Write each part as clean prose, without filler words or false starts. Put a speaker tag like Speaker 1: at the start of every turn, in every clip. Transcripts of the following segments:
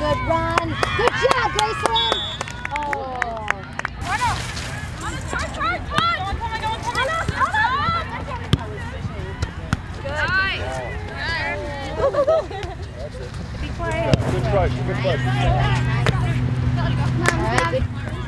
Speaker 1: good run. Good job, Gracelyn. Oh. Go, go, go. Be quiet.
Speaker 2: Good push, good push.
Speaker 1: All right, good.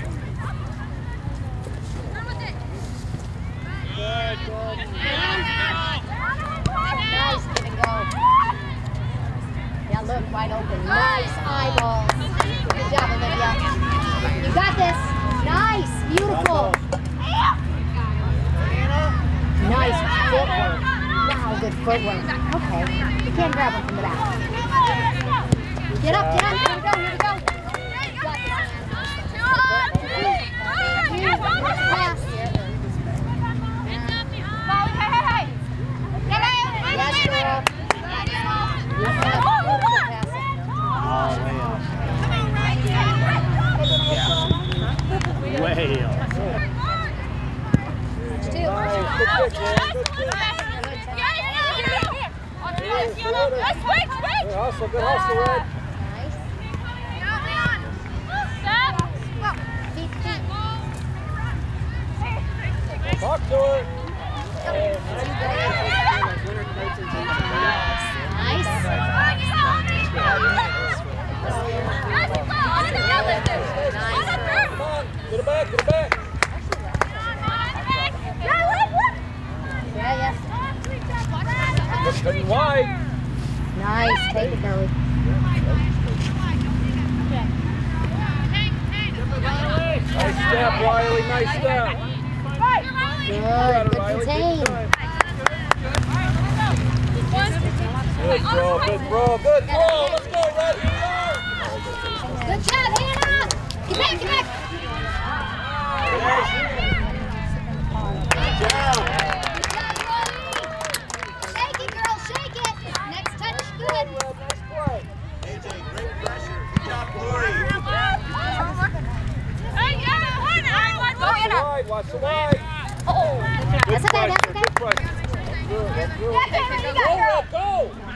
Speaker 1: Nice, give and go. Yeah, look, wide open. Nice eyeball. Good job, Olivia. You got this. Nice, beautiful. Nice footwork. Wow, good footwork. Okay, you can't grab him from the back. Get up, get up. Here we go, here we go. Pass. Yes, girl.
Speaker 2: Way up. Hustle, good hustle, Red.
Speaker 1: Nice.
Speaker 2: Talk to her.
Speaker 1: Nice.
Speaker 2: Get it back, get it back.
Speaker 1: Yeah, yes.
Speaker 2: Good wide.
Speaker 1: Nice. Take it, Curly.
Speaker 2: Nice step, Riley, nice step.
Speaker 1: Good, good contain.
Speaker 2: Good throw, good throw, good throw. Let's go, Red.
Speaker 1: Good job, Hannah. Get back, get back.
Speaker 2: Good job.
Speaker 1: Shake it, girl, shake it. Next touch, good.
Speaker 2: Nice play.
Speaker 3: AJ, great pressure. Good job, Lori.
Speaker 2: Watch the wide.
Speaker 1: Oh, that's okay, that's okay.
Speaker 2: Good pressure. Good, that's good. Go, Red, go.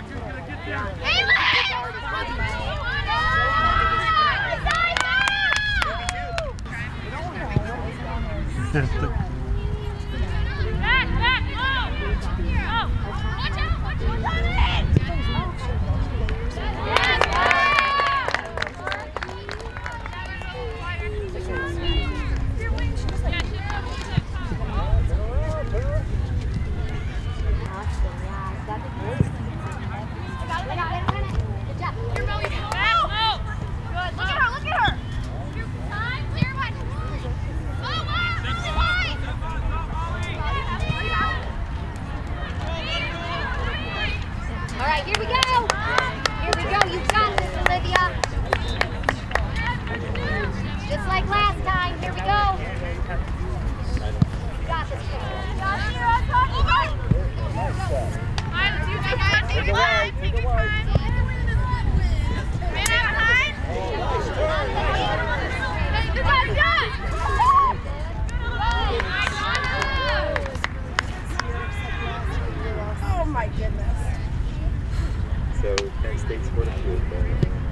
Speaker 2: So Penn State scored a field goal.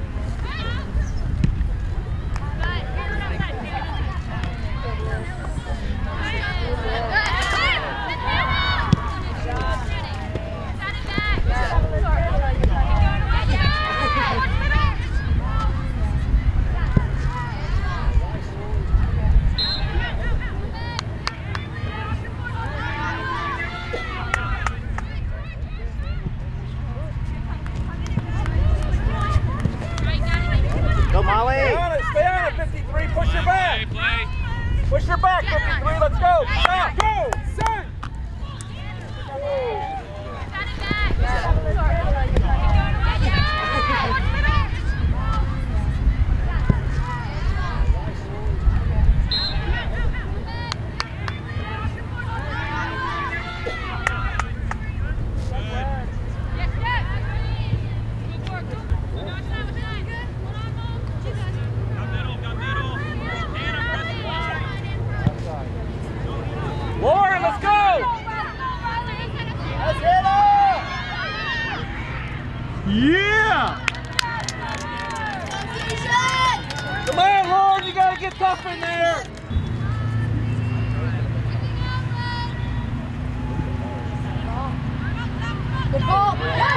Speaker 2: Stay on it, 53. Push your back. Push your back, 53. Let's go. Stop. Go. Set. Lauren, let's go! tough in there.
Speaker 1: Good ball.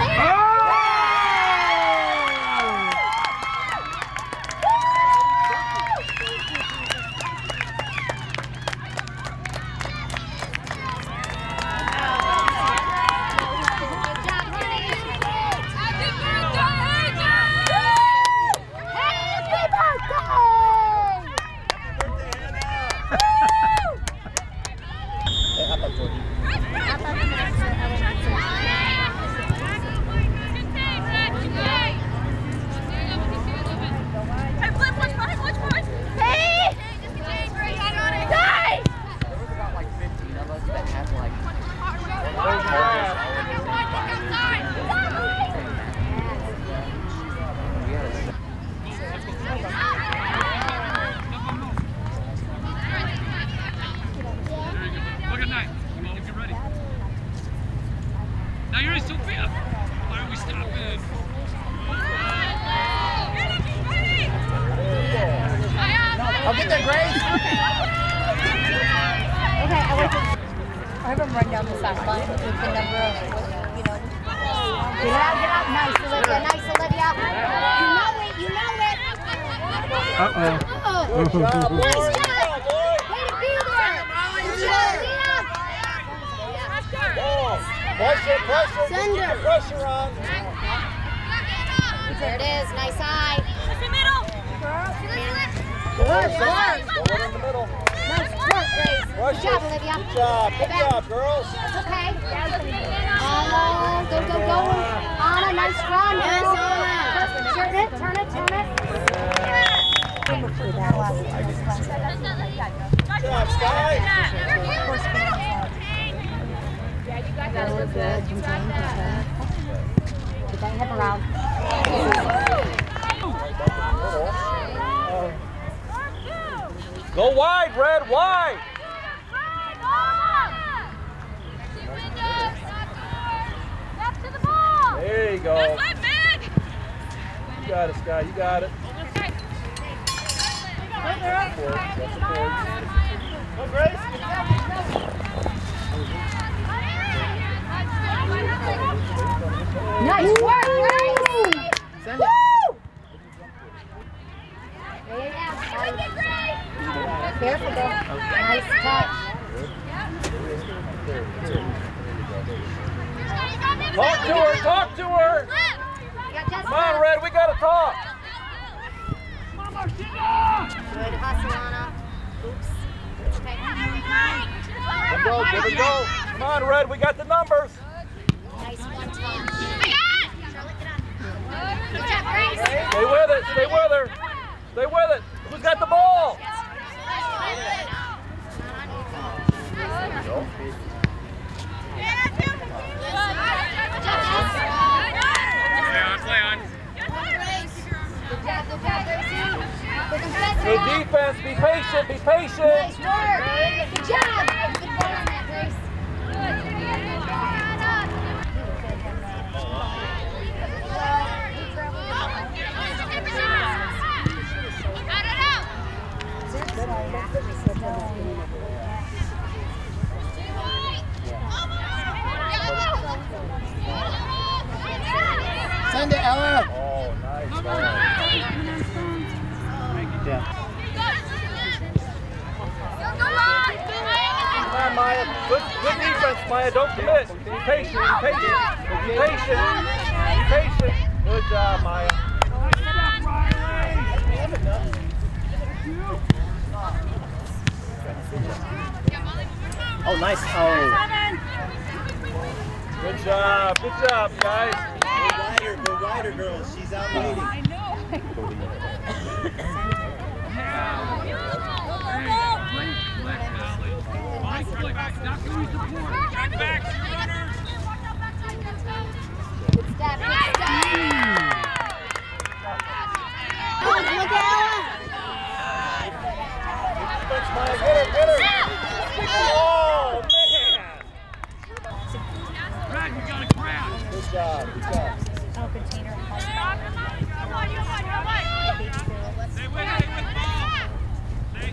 Speaker 2: I'll get there, Grace.
Speaker 1: Okay, I have them run down the sideline with the number of, you know. Get out. Nice, Olivia. You know it.
Speaker 2: Uh-oh.
Speaker 1: Good job,
Speaker 2: boy.
Speaker 1: Nice job. Way to be there. Good job,
Speaker 2: Pressure.
Speaker 1: Send her.
Speaker 2: Keep the pressure on.
Speaker 1: There it is. Nice eye.
Speaker 2: Good work. Go in the middle.
Speaker 1: Nice work, Grace. Good job, Olivia.
Speaker 2: Good job, girls.
Speaker 1: It's okay. Go. Anna, nice run. Yes, Anna. Turn it.
Speaker 2: Good job, Sky.
Speaker 1: Get that hip around.
Speaker 2: Go wide, Red, wide. There you go. You got it, Sky. You got it. Go, Grace.
Speaker 1: Nice work, Grace.
Speaker 2: Send
Speaker 1: Woo!
Speaker 2: it.
Speaker 1: Careful, girl. Nice touch.
Speaker 2: Talk to her. Come on, Red, we got to talk.
Speaker 1: Good hustle, Anna. Oops. Okay.
Speaker 2: Give it go. Come on, Red, we got the numbers.
Speaker 1: Nice one touch. Good job, Grace.
Speaker 2: Stay with it. Who's got the ball?
Speaker 4: Play on.
Speaker 1: Good job, Gracie.
Speaker 2: Good defense. Be patient.
Speaker 1: Nice work. Good job. Good ball on that, Grace.
Speaker 3: Send it, Ella.
Speaker 2: Oh, nice.
Speaker 3: Yeah.
Speaker 2: Come on, Maya. Good defense, Maya. Don't commit. Be patient. Good job, Maya.
Speaker 3: Oh, nice. Oh.
Speaker 2: Good job, guys.
Speaker 3: Go wider, girls. She's out waiting.
Speaker 4: I know. Back, runners.
Speaker 1: Good step. Look at Ella.
Speaker 2: Defense, Maya. Get her. Oh, man.
Speaker 4: Brad, we got a crowd.
Speaker 2: Good job.
Speaker 1: Oh, container.
Speaker 4: Stay with ball. Stay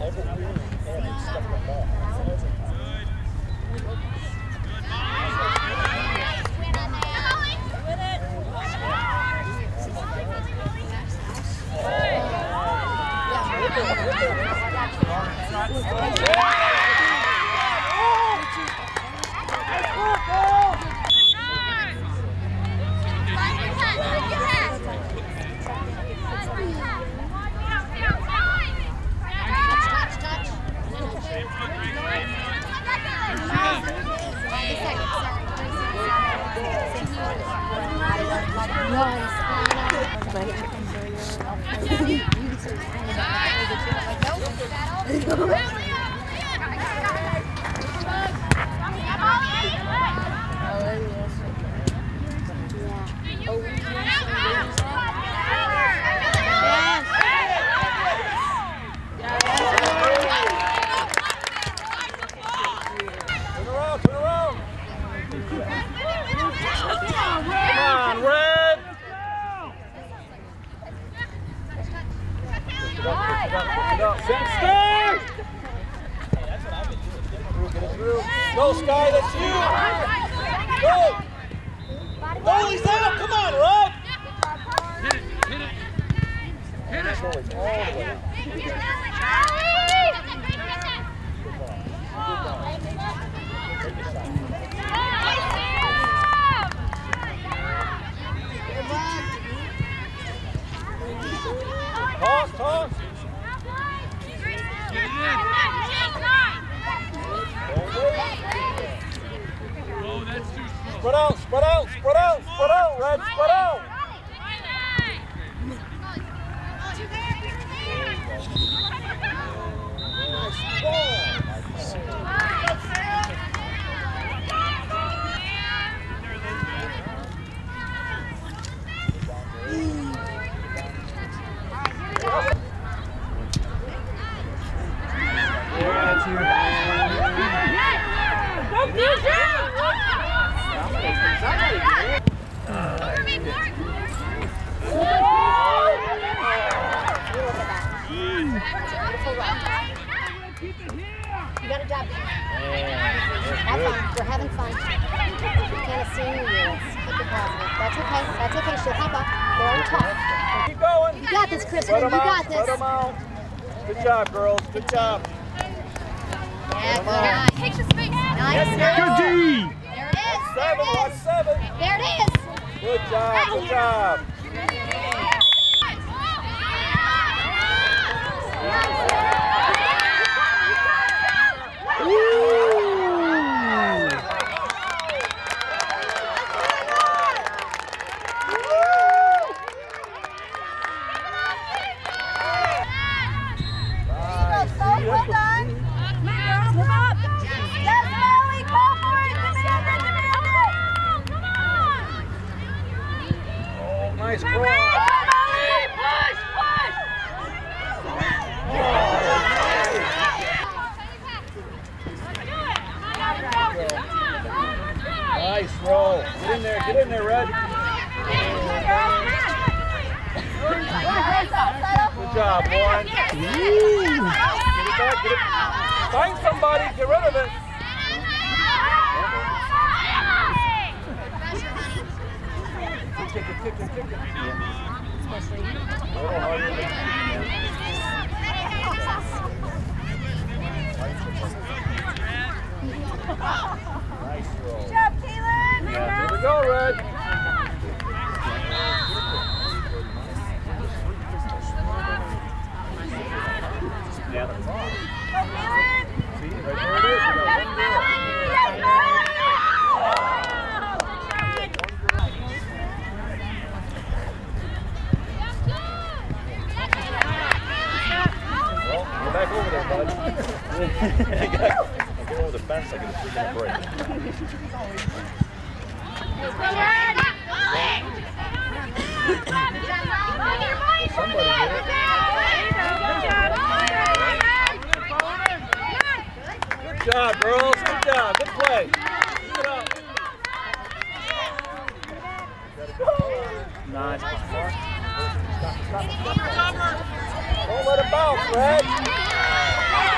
Speaker 2: Go, Sky, that's you! Go! Goalie's out! Come on, Rob!
Speaker 4: Hit it! Hit it! Hit it!
Speaker 2: Goalie's all the way out. Toss, toss!
Speaker 4: Get it in! Oh, that's too slow.
Speaker 2: Spread out, spread out, spread out, spread out, Red, spread out! Nice ball!
Speaker 1: You got a job. Have fun. We're having fun. We can't see you. Keep it positive. That's okay. That's okay. She'll hop up. They're on top.
Speaker 2: Keep going.
Speaker 1: You got this, Kristen.
Speaker 2: Spread
Speaker 1: You
Speaker 2: 'em out,
Speaker 1: got this.
Speaker 2: spread 'em out. Good job, girls. Good job.
Speaker 1: Yeah, good eye.
Speaker 5: Take the space.
Speaker 1: Nice.
Speaker 2: Good
Speaker 1: D. There it is.
Speaker 2: 7, watch 7.
Speaker 1: There it is.
Speaker 2: Good job, good job. Nice cross. Nice roll. Get in there, Red. Good job, Warren. Get it back, get it. Find somebody, get rid of it. Kick it. Nice roll.
Speaker 5: Good job, Caleb.
Speaker 2: Yeah, here we go, Red. Yeah, that's all.
Speaker 5: Go, Caleb.
Speaker 2: See, right there it is. We got one girl.
Speaker 5: Yes,
Speaker 2: Well, go back over there, bud. I go over the fence, I get a 3-minute break. Somebody get it. Good job, girls. Good job. Good play. Keep it up. Nice. Stop. Don't let it bounce, Red.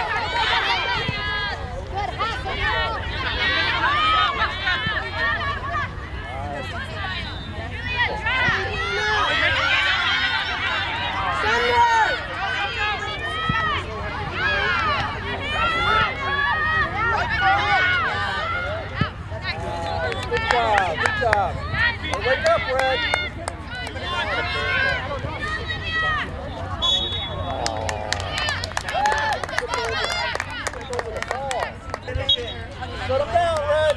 Speaker 2: Red. Shut him down, Red.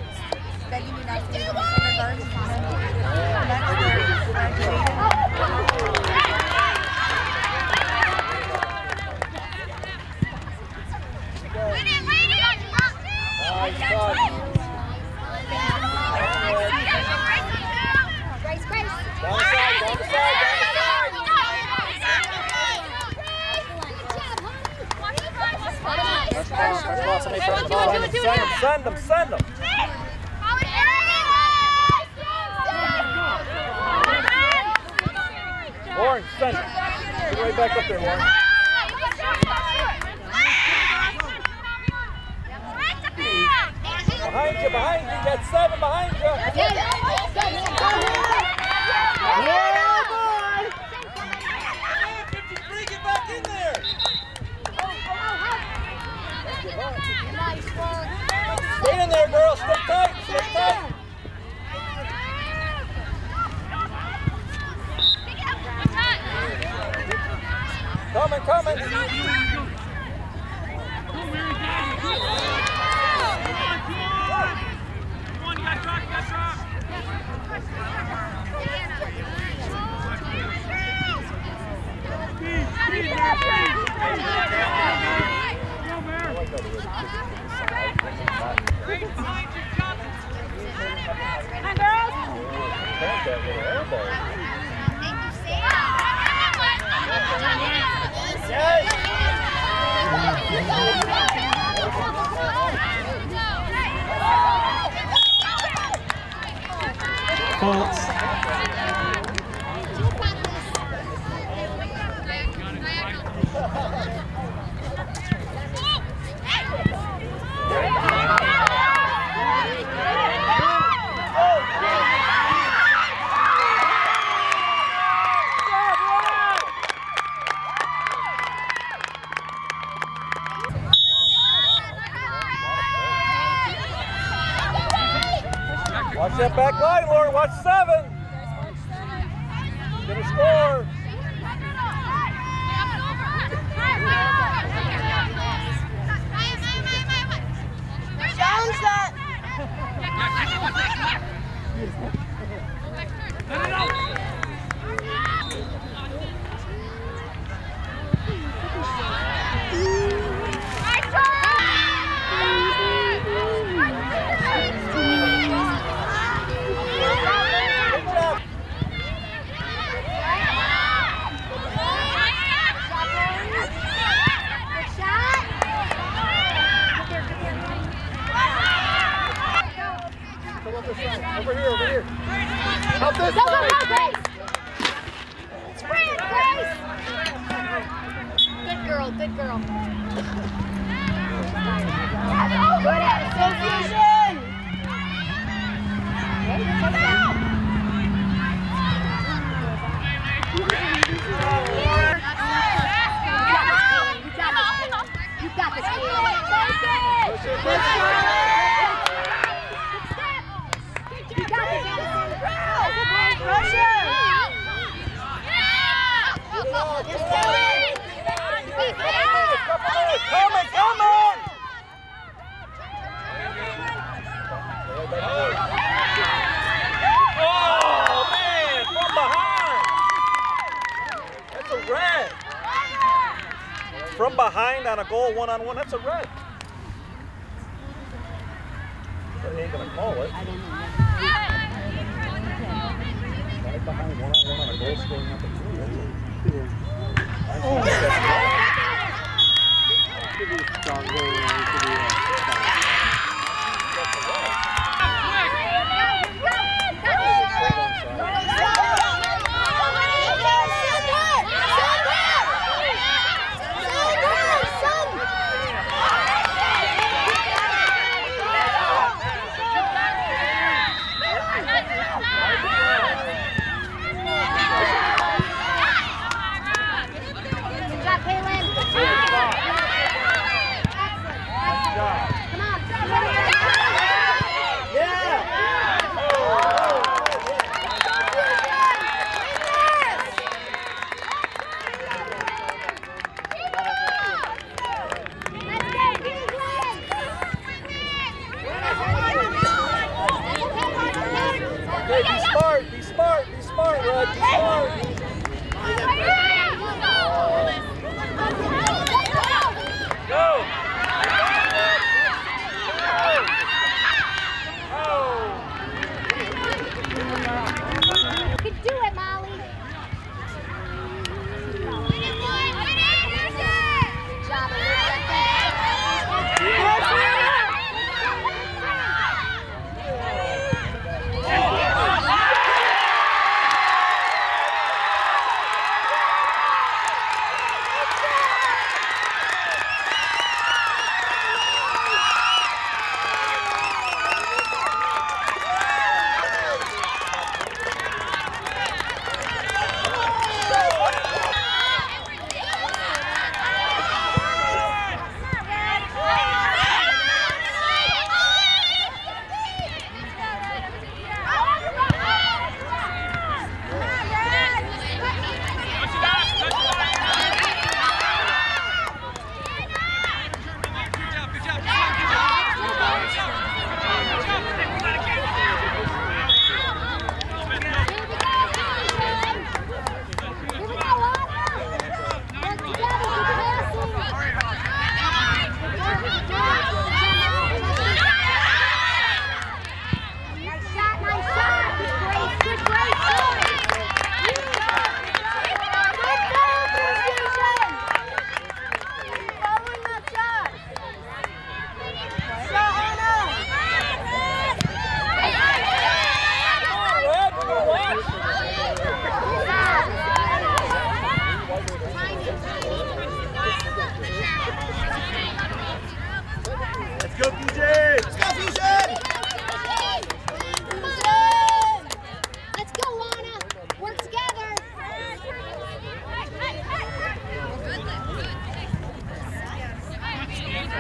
Speaker 2: Send them, send them. Warren, send them. Get right back up there, Warren. Behind you, got 7 behind you. Yeah, boy. 53, get back in there.
Speaker 1: Nice work.
Speaker 2: Stay in there, girl. Stay tight. Stay tight. Coming, coming. Watch that back line, Lauren. Watch 7. Gonna score. Over here. Help this side.
Speaker 1: Grace! Sprint, Grace! Good girl, good girl. Good association! Hey, take that. You got this,
Speaker 2: Come on! Oh, man, from behind. That's a red. From behind on a goal, one-on-one, that's a red. But he ain't gonna call it. Right behind, one-on-one on a goal scoring number 2.
Speaker 1: Good job, Kaylin.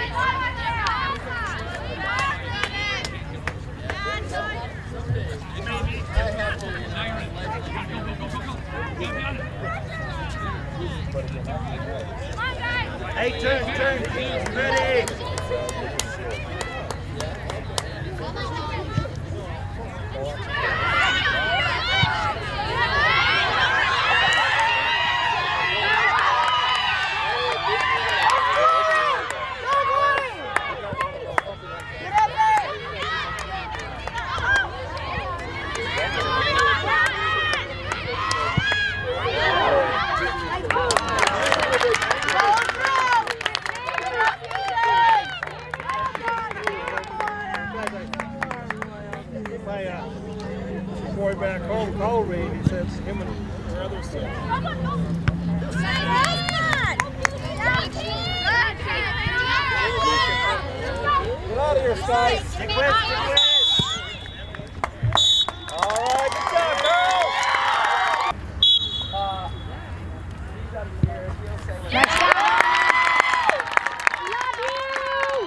Speaker 3: Hey, turn, teams, ready?
Speaker 2: Boy back home called me and he said him and her other son. Get out of here, Sky.
Speaker 3: Stick with, stick with.
Speaker 2: All right, good job, girl.
Speaker 1: Next time. Love you.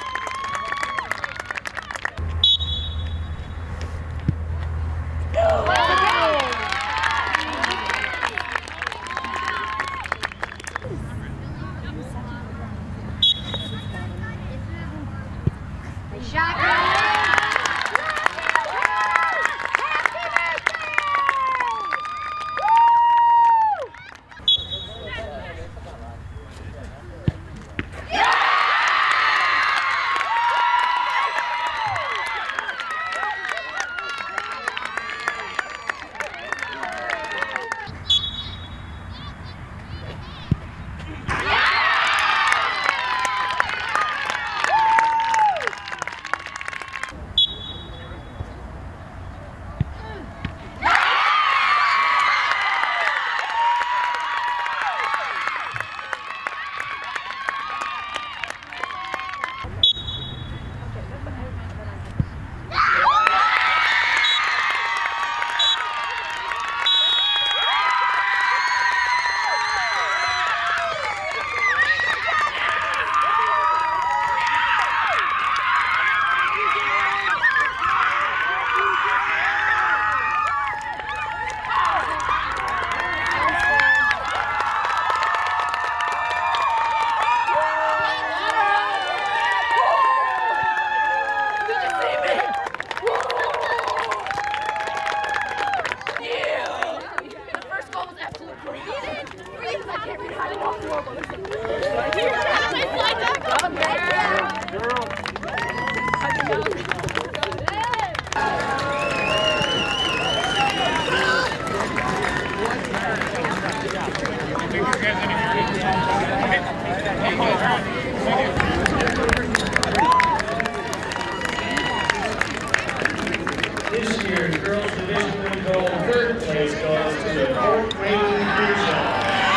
Speaker 6: This year's girls division 1 gold third place goes to the fourth ranking division.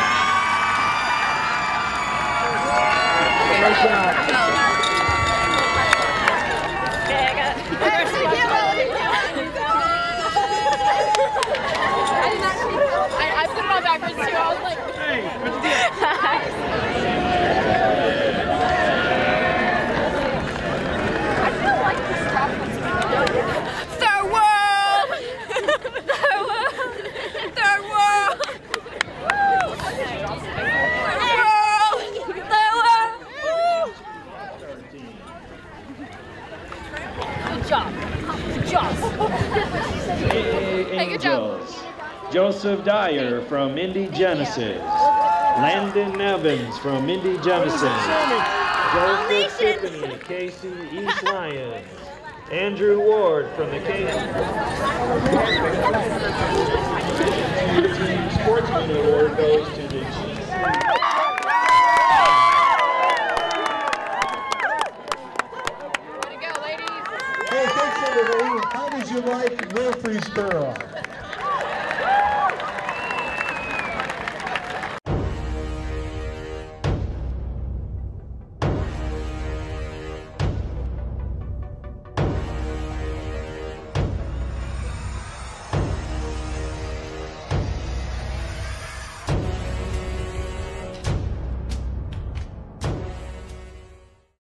Speaker 3: Great job.
Speaker 5: I put it on backwards too. I was like,
Speaker 2: Hey, what'd you get?
Speaker 5: I feel like this stuff. Third world! Third world! Third world! Good job. Good job.
Speaker 6: Hey,
Speaker 5: good job.
Speaker 6: Angels. Joseph Dyer from Indy Genesis. Landon Evans from Indy Genesis. Joseph Tiffany, KC East Lions. Andrew Ward from the KC Sportsman Award goes to the